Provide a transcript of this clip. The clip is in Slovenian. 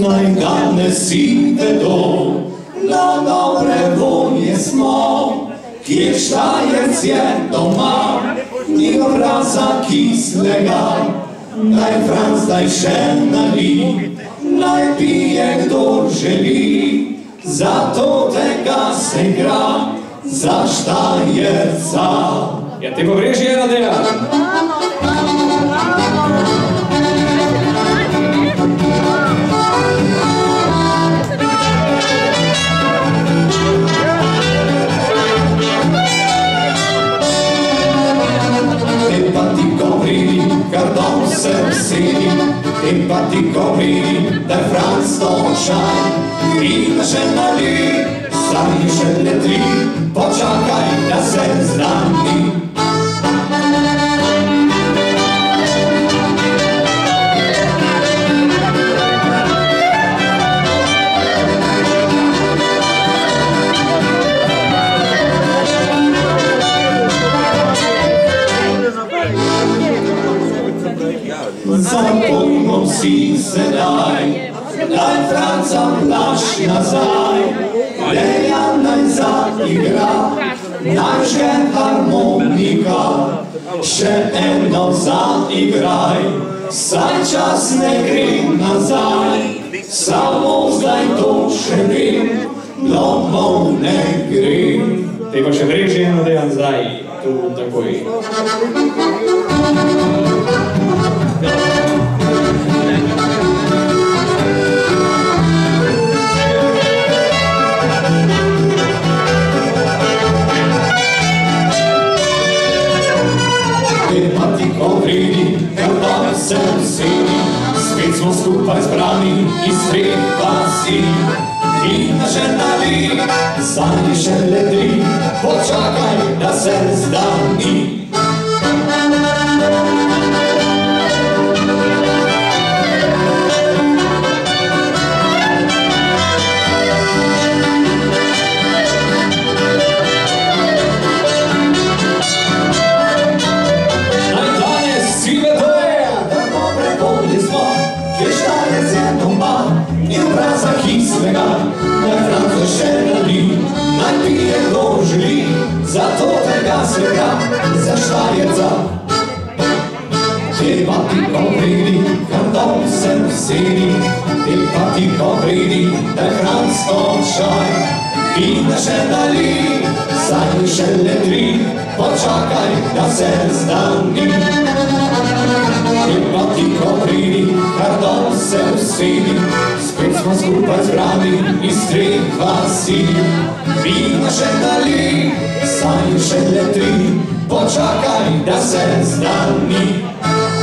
naj danes si vedo, na dobre volje smo, kjer Štajerc je doma, ni obraza kislega, naj Franc zdaj še nali, naj pije kdo želi, zato tega se igra za Štajerca. Ja te povreži ena dela. Kardon se usedi, in pa ti govori, da je Franc došaj. In še nali, saj še le 3, počakaj, da se znani. Zapojmo si sedaj, daj Franca plašč nazaj, Leja naj zaigra, naj že harmonika, še eno zaigraj, saj čas ne gre nazaj, samo zdaj to še vem, domov ne grem. Te pa še vreži eno dejan zdaj, tu takoj. Kardon se usedi, spet smo skupaj zbrani iz 3 vasi. In še nali, saj še le 3, počakaj, da se zdani. Naj Franco še nali, naj pije kdo želi, zato tega svega za Štajerca. Te pa ti povredi, kardon se usedi, te pa ti povredi, da je Franc došaj. In še nali, saj še le 3, počakaj, da se zdani. Te pa ti povredi, kardon se usedi, spet smo skupaj zbrani iz 3 vasi. Vina še nali, saj še le 3, počakaj, da se zdani.